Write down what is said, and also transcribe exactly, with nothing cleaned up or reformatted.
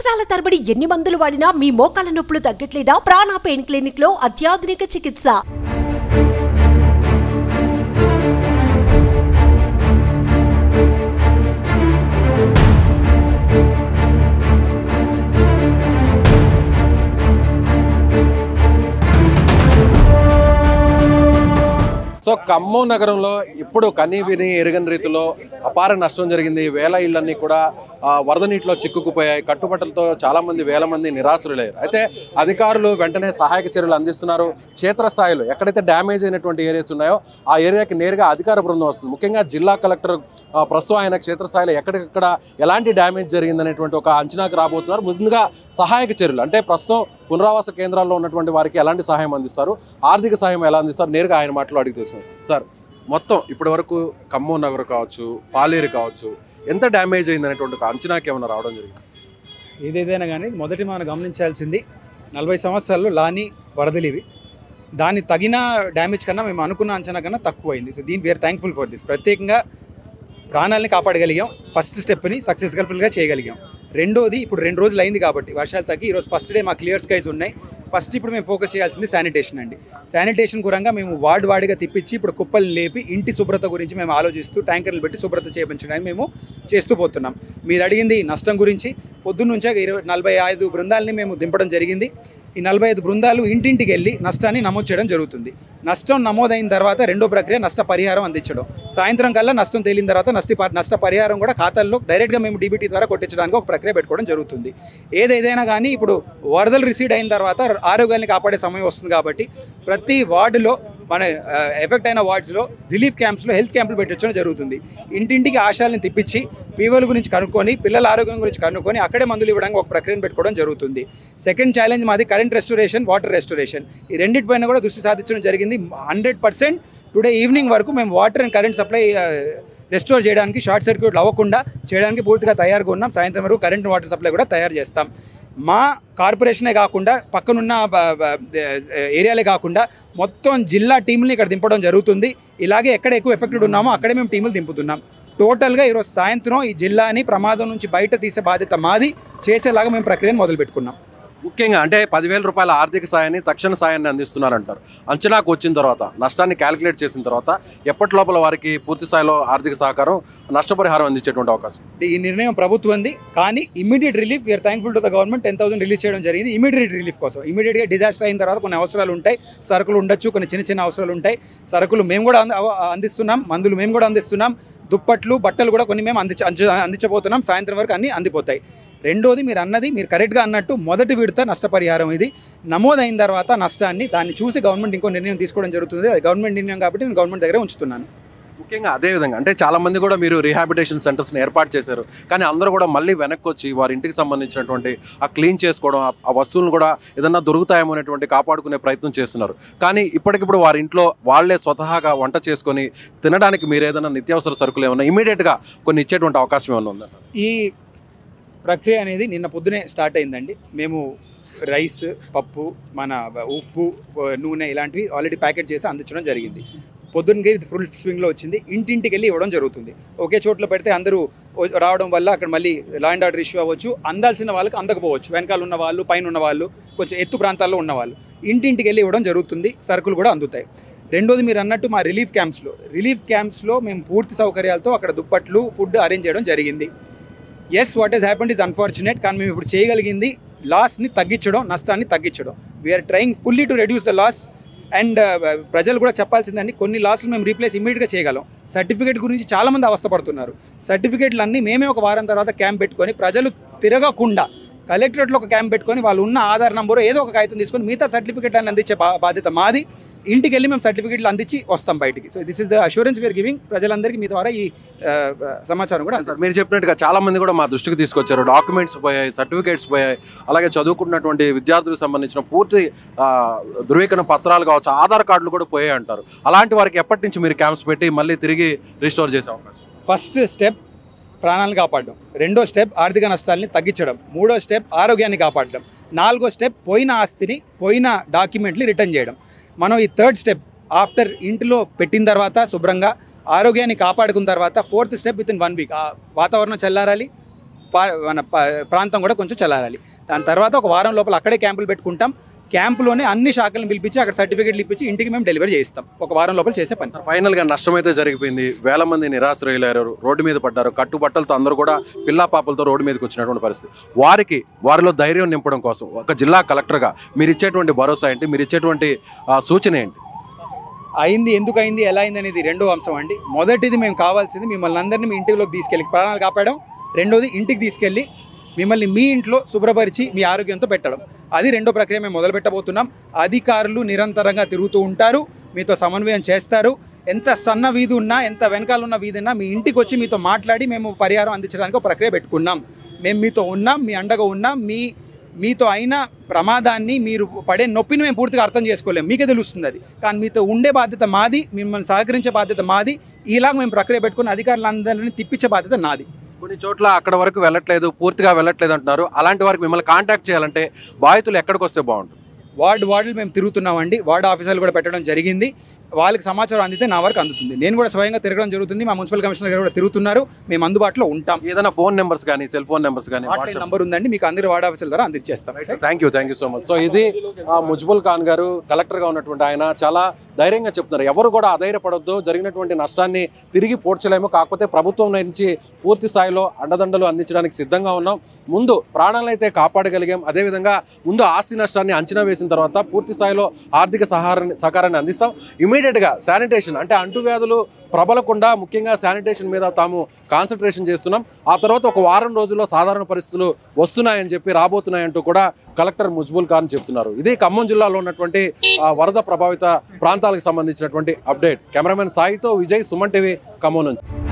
సంవత్సరాల తరబడి ఎన్ని మందులు వాడినా మీ మోకాల నొప్పులు తగ్గట్లేదా? ప్రాణ పెయిన్ క్లినిక్ లో అత్యాధునిక చికిత్స. సో ఖమ్మం నగరంలో ఇప్పుడు కనీ విని ఎరుగని రీతిలో అపార నష్టం జరిగింది. వేల ఇళ్లన్నీ కూడా వరద నీటిలో చిక్కుకుపోయాయి. కట్టుబట్టలతో చాలా మంది వేల మంది నిరాశ్రులయ్యారు. అయితే అధికారులు వెంటనే సహాయక చర్యలు అందిస్తున్నారు. క్షేత్రస్థాయిలో ఎక్కడైతే డ్యామేజ్ అయినటువంటి ఏరియాస్ ఉన్నాయో ఆ ఏరియాకి నేరుగా అధికార బృందం వస్తుంది. ముఖ్యంగా జిల్లా కలెక్టర్ ప్రస్తుతం ఆయన క్షేత్రస్థాయిలో ఎక్కడికక్కడ ఎలాంటి డ్యామేజ్ జరిగిందనేటువంటి ఒక అంచనాకు రాబోతున్నారు. ముందుగా సహాయక చర్యలు అంటే ప్రస్తుతం పునరావాస కేంద్రాల్లో ఉన్నటువంటి వారికి ఎలాంటి సహాయం అందిస్తారు, ఆర్థిక సహాయం ఎలా అందిస్తారు, నేరుగా ఆయన మాటలు అడిగి తెలుసుకుంటారు. సార్, మొత్తం ఇప్పటి వరకు ఖమ్మం నగరం కావచ్చు, పాలేరు కావచ్చు, ఎంత డ్యామేజ్ అయింది అనేటువంటి ఒక అంచనాకి ఏమైనా రావడం జరిగింది? ఏదేదైనా కానీ మొదటి మనం గమనించాల్సింది నలభై సంవత్సరాల్లో లాని వరదలు ఇవి. దాన్ని తగిన డ్యామేజ్ కన్నా మేము అనుకున్న అంచనా కన్నా తక్కువ అయింది. సో దీని వీఆర్ థ్యాంక్ఫుల్ ఫర్ దిస్. ప్రత్యేకంగా ప్రాణాలని కాపాడగలిగాం, ఫస్ట్ స్టెప్ని సక్సెస్ఫుల్గా చేయగలిగాం. రెండోది ఇప్పుడు రెండు రోజులు అయింది కాబట్టి వర్షాలు తగ్గి ఈరోజు ఫస్ట్ డే మా క్లియర్ స్కైస్ ఉన్నాయి. ఫస్ట్ ఇప్పుడు మేము ఫోకస్ చేయాల్సింది శానిటేషన్ అండి. శానిటేషన్ గురంగా మేము వార్డు వార్డుగా తిప్పించి ఇప్పుడు కుప్పలు లేపి ఇంటి శుభ్రత గురించి మేము ఆలోచిస్తూ ట్యాంకర్లు పెట్టి శుభ్రత చేయించడానికి మేము చేస్తూ పోతున్నాం. మీరు అడిగింది నష్టం గురించి. పొద్దున్న నుంచే ఇరవై నలభై ఐదు బృందాలని మేము దింపడం జరిగింది. ఈ నలభై ఐదు బృందాలు ఇంటింటికి వెళ్ళి నష్టాన్ని నమోదు చేయడం జరుగుతుంది. నష్టం నమోదైన తర్వాత రెండో ప్రక్రియ నష్ట పరిహారం అందించడం. సాయంత్రం కల్లా నష్టం తేలిన తర్వాత నష్ట నష్ట పరిహారం కూడా ఖాతాల్లో డైరెక్ట్గా మేము డీబీటీ ద్వారా కొట్టించడానికి ఒక ప్రక్రియ పెట్టుకోవడం జరుగుతుంది. ఏదైనా కానీ ఇప్పుడు వరదలు రిసీడ్ అయిన తర్వాత ఆరోగ్యాన్ని కాపాడే సమయం వస్తుంది కాబట్టి ప్రతి వార్డులో మన ఎఫెక్ట్ అయిన వార్డ్స్లో రిలీఫ్ క్యాంప్స్లో హెల్త్ క్యాంపులు పెట్టించడం జరుగుతుంది. ఇంటింటికి ఆశాలను తిప్పించి ఫీవర్ల గురించి కనుక్కొని పిల్లల ఆరోగ్యం గురించి కనుక్కొని అక్కడే మందులు ఇవ్వడానికి ఒక ప్రక్రియను పెట్టుకోవడం జరుగుతుంది. సెకండ్ ఛాలెంజ్ మాది కరెంట్ రెస్టోరేషన్, వాటర్ రెస్టోరేషన్. ఈ రెండింటిపైన కూడా దృష్టి సాధించడం జరిగింది. హండ్రెడ్ పర్సెంట్ టుడే ఈవినింగ్ వరకు మేము water and current supply restore చేయడానికి, షార్ట్ సర్క్యూట్లు అవ్వకుండా చేయడానికి పూర్తిగా తయారుగా ఉన్నాం. సాయంత్రం వరకు కరెంట్ వాటర్ సప్లై కూడా తయారు చేస్తాం. మా కార్పొరేషనే కాకుండా పక్కనున్న ఏరియాలే కాకుండా మొత్తం జిల్లా టీముల్ని ఇక్కడ దింపడం జరుగుతుంది. ఇలాగే ఎక్కడ ఎక్కువ ఎఫెక్టెడ్ ఉన్నామో అక్కడే మేము టీములు దింపుతున్నాం. టోటల్గా ఈరోజు సాయంత్రం ఈ జిల్లాని ప్రమాదం నుంచి బయట తీసే బాధ్యత మాది. చేసేలాగా మేము ప్రక్రియను మొదలుపెట్టుకున్నాం. ముఖ్యంగా అంటే పదివేల రూపాయల ఆర్థిక సాయాన్ని, తక్షణ సాయాన్ని అందిస్తున్నారంటారు. అంచనాకు వచ్చిన తర్వాత, నష్టాన్ని క్యాలిక్యులేట్ చేసిన తర్వాత ఎప్పటి లోపల వారికి పూర్తి స్థాయిలో ఆర్థిక సహకారం, నష్టపరిహారం అందించేటువంటి అవకాశం? ఈ నిర్ణయం ప్రభుత్వంది. కానీ immediate relief we're thankful to the government. Ten thousand release చేయడం జరిగింది ఇమీడియట్ రిలీఫ్ కోసం. ఇమీడియట్గా డిజాస్టర్ అయిన తర్వాత కొన్ని అవసరాలు ఉంటాయి, సరుకులు ఉండొచ్చు, కొన్ని చిన్న చిన్న అవసరాలు ఉంటాయి. సరుకులు మేము కూడా అందిస్తున్నాం, మందులు మేము కూడా అందిస్తున్నాం, దుప్పట్లు బట్టలు కూడా కొన్ని మేము అందించ అందించబోతున్నాం. సాయంత్రం వరకు అన్నీ అందిపోతాయి. రెండోది మీరు అన్నది, మీరు కరెక్ట్గా అన్నట్టు మొదటి విడత నష్టపరిహారం ఇది నమోదైన తర్వాత నష్టాన్ని దాన్ని చూసి గవర్నమెంట్ ఇంకో నిర్ణయం తీసుకోవడం జరుగుతుంది. అది గవర్నమెంట్ నిర్ణయం కాబట్టి నేను గవర్నమెంట్ దగ్గర ఉంచుతున్నాను. ముఖ్యంగా అదేవిధంగా అంటే చాలామంది కూడా మీరు రీహాబిటేషన్ సెంటర్స్ని ఏర్పాటు చేశారు. కానీ అందరూ కూడా మళ్ళీ వెనక్కి వచ్చి వారి ఇంటికి సంబంధించినటువంటి ఆ క్లీన్ చేసుకోవడం, ఆ వస్తువులను కూడా ఏదన్నా దొరుకుతాయేమో అనేటువంటి కాపాడుకునే ప్రయత్నం చేస్తున్నారు. కానీ ఇప్పటికిప్పుడు వారి ఇంట్లో వాళ్ళే స్వతహాగా వంట చేసుకొని తినడానికి మీరు ఏదైనా నిత్యావసర సరుకులు ఏమన్నా ఇమీడియట్గా కొన్ని ఇచ్చేటువంటి అవకాశం ఏమైనా ఉందా? ఈ ప్రక్రియ అనేది నిన్న పొద్దునే స్టార్ట్ అయిందండి. మేము రైస్, పప్పు, మన ఉప్పు, నూనె ఇలాంటివి ఆల్రెడీ ప్యాకెట్ చేసి అందించడం జరిగింది. పొద్దున్నకి ఇది ఫుల్ స్వింగ్లో వచ్చింది. ఇంటింటికి వెళ్ళి ఇవ్వడం జరుగుతుంది. ఒకే చోట్ల పెడితే అందరూ రావడం వల్ల అక్కడ మళ్ళీ లా అండ్ ఆర్డర్ ఇష్యూ అవ్వచ్చు, అందాల్సిన వాళ్ళకి అందకపోవచ్చు. వెనకాల ఉన్న వాళ్ళు, పైన ఉన్న వాళ్ళు, కొంచెం ఎత్తు ప్రాంతాల్లో ఉన్నవాళ్ళు ఇంటింటికి వెళ్ళి ఇవ్వడం జరుగుతుంది. సరుకులు కూడా అందుతాయి. రెండోది మీరు అన్నట్టు మా రిలీఫ్ క్యాంప్స్లో రిలీఫ్ క్యాంప్స్లో మేము పూర్తి సౌకర్యాలతో అక్కడ దుప్పట్లు, ఫుడ్ అరేంజ్ చేయడం జరిగింది. Yes, what is happened is unfortunate. కానీ మేము ఇప్పుడు చేయగలిగింది లాస్ని తగ్గించడం, నష్టాన్ని తగ్గించడం. We're trying fully to reduce the loss. And ప్రజలు కూడా చెప్పాల్సిందండి, కొన్ని లాస్లు మేము రీప్లేస్ ఇమీడియట్గా చేయగలం. సర్టిఫికేట్ గురించి చాలామంది అవస్థపడుతున్నారు. సర్టిఫికేట్లు అన్నీ మేమే ఒక వారం తర్వాత క్యాంప్ పెట్టుకొని ప్రజలు తిరగకుండా కలెక్టరేట్లో ఒక క్యాంప్ పెట్టుకొని వాళ్ళు ఉన్న ఆధార్ నంబరు ఏదో ఒక కాగితం తీసుకొని మిగతా సర్టిఫికేట్ అని అందించే బాధ్యత మాది. ఇంటికి వెళ్ళి మేము సర్టిఫికేట్లు అందించి వస్తాం బయటికి. So this is the assurance we're giving ప్రజలందరికీ మీ ద్వారా ఈ సమాచారం కూడా. మీరు చెప్పినట్టుగా చాలా మంది కూడా మా దృష్టికి తీసుకొచ్చారు. డాక్యుమెంట్స్ పోయాయి, సర్టిఫికేట్స్ పోయాయి, అలాగే చదువుకున్నటువంటి విద్యార్థులకు సంబంధించిన పూర్తి ధృవీకరణ పత్రాలు కావచ్చు, ఆధార్ కార్డులు కూడా పోయాయి అంటారు. అలాంటి వారికి ఎప్పటి నుంచి మీరు క్యాంప్స్ పెట్టి మళ్ళీ తిరిగి రిస్టోర్ చేసే అవకాశం? ఫస్ట్ స్టెప్ ప్రాణాలను కాపాడడం, రెండో స్టెప్ ఆర్థిక నష్టాలని తగ్గించడం, మూడో స్టెప్ ఆరోగ్యాన్ని కాపాడడం, నాలుగో స్టెప్ పోయిన ఆస్తిని, పోయిన డాక్యుమెంట్ని రిటర్న్ చేయడం. మనం ఈ థర్డ్ స్టెప్ ఆఫ్టర్ ఇంటిలో పెట్టిన తర్వాత శుభ్రంగా ఆరోగ్యాన్ని కాపాడుకున్న తర్వాత fourth step within one week ఆ వాతావరణం చల్లారాలి, మన ప్రాంతం కూడా కొంచెం చల్లారాలి. దాని తర్వాత ఒక వారం లోపల అక్కడే క్యాంపులు పెట్టుకుంటాం. క్యాంపులోనే అన్ని శాఖలను పిలిపించి అక్కడ సర్టిఫికేట్లు ఇప్పించి ఇంటికి మేము డెలివరీ చేయిస్తాం. ఒక వారం లోపల చేసే పని. ఫైనల్గా నష్టం అయితే జరిగిపోయింది. వేల మంది నిరాశ్రయులయ్యారు, రోడ్డు మీద పడ్డారు. కట్టుబట్టలతో అందరూ కూడా పిల్లా పాపలతో రోడ్డు మీదకి వచ్చినటువంటి పరిస్థితి. వారికి వారిలో ధైర్యం నింపడం కోసం ఒక జిల్లా కలెక్టర్గా మీరు ఇచ్చేటువంటి భరోసా ఏంటి, మీరు ఇచ్చేటువంటి సూచన ఏంటి? అయింది ఎందుకు అయింది ఎలా అయింది అనేది రెండో అంశం అండి. మొదటిది మేము కావాల్సింది మిమ్మల్ని అందరినీ మీ ఇంటిలోకి తీసుకెళ్ళి ప్రాణాలు కాపాడడం. రెండోది ఇంటికి తీసుకెళ్ళి మిమ్మల్ని మీ ఇంట్లో శుభ్రపరిచి మీ ఆరోగ్యంతో పెట్టడం. అది రెండో ప్రక్రియ మేము మొదలు పెట్టబోతున్నాం. అధికారులు నిరంతరంగా తిరుగుతూ ఉంటారు, మీతో సమన్వయం చేస్తారు. ఎంత సన్న వీధి ఉన్నా, ఎంత వెనకాల ఉన్న వీధి ఉన్నా మీ ఇంటికి వచ్చి మీతో మాట్లాడి మేము పరిహారం అందించడానికి ఒక ప్రక్రియ పెట్టుకున్నాం. మేము మీతో ఉన్నాం, మీ అండగా ఉన్నాం. మీ మీతో అయిన ప్రమాదాన్ని, మీరు పడే నొప్పిని మేము పూర్తిగా అర్థం చేసుకోలేము, మీకే తెలుస్తుంది అది. కానీ మీతో ఉండే బాధ్యత మాది, మిమ్మల్ని సహకరించే బాధ్యత మాది. ఇలాగ మేము ప్రక్రియ పెట్టుకుని అధికారులందరినీ తిప్పించే బాధ్యత నాది. కొన్ని చోట్ల అక్కడ వరకు వెళ్ళట్లేదు, పూర్తిగా వెళ్ళట్లేదు అంటున్నారు. అలాంటి వారికి మిమ్మల్ని కాంటాక్ట్ చేయాలంటే బాధితులు ఎక్కడికి వస్తే బాగుంటుంది? వార్డు వార్డులు మేము తిరుగుతున్నామండి. వార్డు ఆఫీసర్లు కూడా పెట్టడం జరిగింది. వాళ్ళకి సమాచారం అందితే నా వరకు అందుతుంది. నేను కూడా స్వయంగా తిరగడం జరుగుతుంది. మా మున్సిపల్ కమిషనర్ గారు కూడా తిరుగుతున్నారు. మేము అందుబాటులో ఉంటాం. ఏదైనా ఫోన్ నెంబర్స్ కానీ, సెల్ ఫోన్ నెంబర్స్ కానీ, వాట్సాప్ నెంబర్ ఉందండి, మీకు అందరి వార్డు ఆఫీసర్ ద్వారా అందించేస్తాం. Thank you thank you so much. So ఇది ముజ్బుల్ ఖాన్ గారు, కలెక్టర్గా ఉన్నటువంటి ఆయన చాలా ధైర్యంగా చెప్తున్నారు. ఎవరు కూడా అధైర్యపడొద్దు, జరిగినటువంటి నష్టాన్ని తిరిగి పోడ్చలేము, కాకపోతే ప్రభుత్వం నుంచి పూర్తి స్థాయిలో అండదండలు అందించడానికి సిద్ధంగా ఉన్నాం. ముందు ప్రాణాలను అయితే కాపాడగలిగాం, అదేవిధంగా ముందు ఆస్తి నష్టాన్ని అంచనా వేసిన తర్వాత పూర్తి స్థాయిలో ఆర్థిక సహారాన్ని సహకారాన్ని అందిస్తాం. ఇమీడియట్గా శానిటేషన్ అంటే అంటువ్యాధులు ప్రబలకుండా ముఖ్యంగా శానిటేషన్ మీద తాము కాన్సన్ట్రేషన్ చేస్తున్నాం. ఆ తర్వాత ఒక వారం రోజుల్లో సాధారణ పరిస్థితులు వస్తున్నాయని చెప్పి రాబోతున్నాయంటూ కూడా కలెక్టర్ ముజ్బుల్ ఖాన్ చెప్తున్నారు. ఇది ఖమ్మం జిల్లాలో ఉన్నటువంటి వరద ప్రభావిత ప్రాంతాలకు సంబంధించినటువంటి అప్డేట్. కెమెరామెన్ సాయితో విజయ్, సుమన్ టీవీ, ఖమ్మం నుంచి.